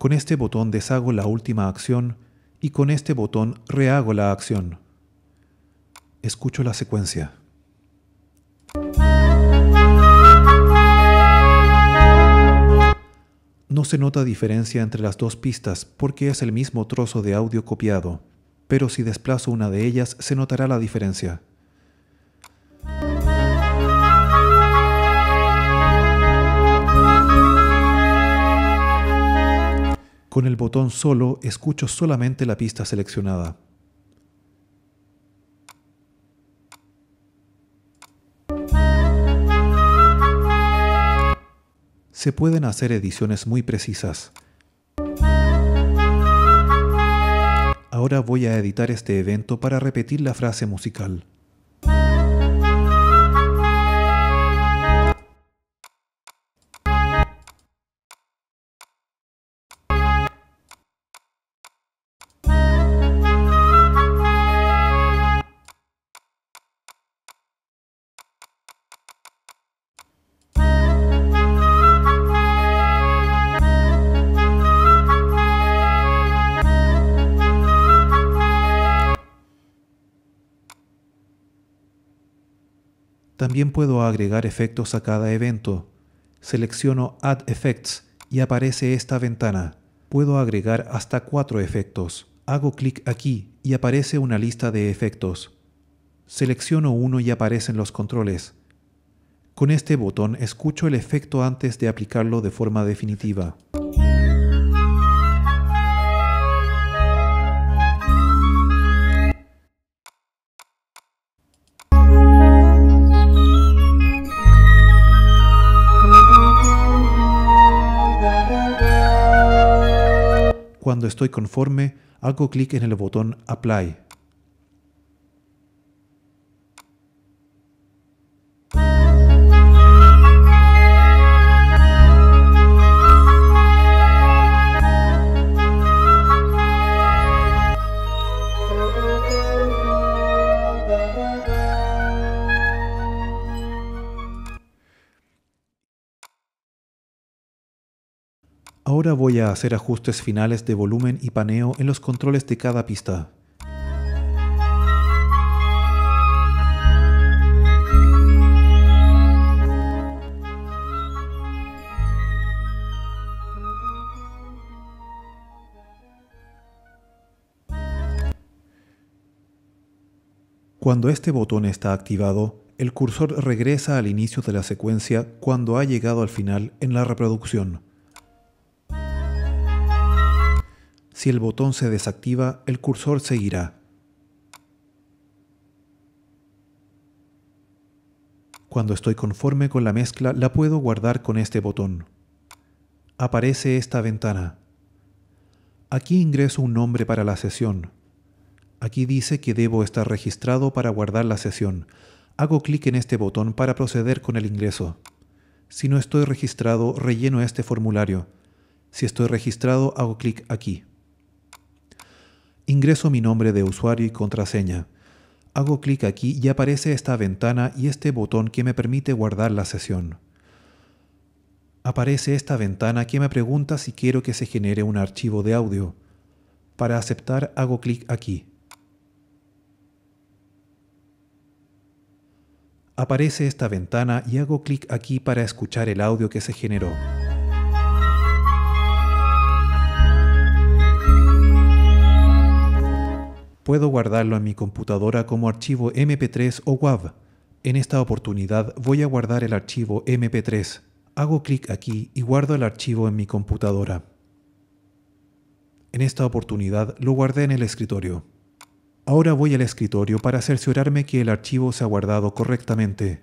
Con este botón deshago la última acción y con este botón rehago la acción. Escucho la secuencia. No se nota diferencia entre las dos pistas porque es el mismo trozo de audio copiado, pero si desplazo una de ellas se notará la diferencia. Con el botón solo escucho solamente la pista seleccionada. Se pueden hacer ediciones muy precisas. Ahora voy a editar este evento para repetir la frase musical. También puedo agregar efectos a cada evento. Selecciono Add Effects y aparece esta ventana. Puedo agregar hasta 4 efectos. Hago clic aquí y aparece una lista de efectos. Selecciono uno y aparecen los controles. Con este botón escucho el efecto antes de aplicarlo de forma definitiva. Cuando estoy conforme, hago clic en el botón Apply. Ahora voy a hacer ajustes finales de volumen y paneo en los controles de cada pista. Cuando este botón está activado, el cursor regresa al inicio de la secuencia cuando ha llegado al final en la reproducción. Si el botón se desactiva, el cursor seguirá. Cuando estoy conforme con la mezcla, la puedo guardar con este botón. Aparece esta ventana. Aquí ingreso un nombre para la sesión. Aquí dice que debo estar registrado para guardar la sesión. Hago clic en este botón para proceder con el ingreso. Si no estoy registrado, relleno este formulario. Si estoy registrado, hago clic aquí. Ingreso mi nombre de usuario y contraseña. Hago clic aquí y aparece esta ventana y este botón que me permite guardar la sesión. Aparece esta ventana que me pregunta si quiero que se genere un archivo de audio. Para aceptar, hago clic aquí. Aparece esta ventana y hago clic aquí para escuchar el audio que se generó. Puedo guardarlo en mi computadora como archivo MP3 o WAV. En esta oportunidad voy a guardar el archivo MP3. Hago clic aquí y guardo el archivo en mi computadora. En esta oportunidad lo guardé en el escritorio. Ahora voy al escritorio para cerciorarme que el archivo se ha guardado correctamente.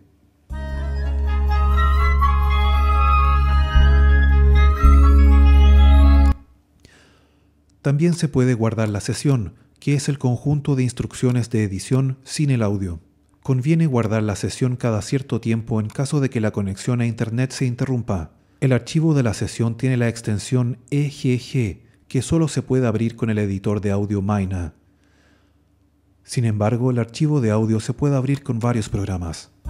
También se puede guardar la sesión, que es el conjunto de instrucciones de edición sin el audio. Conviene guardar la sesión cada cierto tiempo en caso de que la conexión a Internet se interrumpa. El archivo de la sesión tiene la extensión EGG, que solo se puede abrir con el editor de audio Maina. Sin embargo, el archivo de audio se puede abrir con varios programas.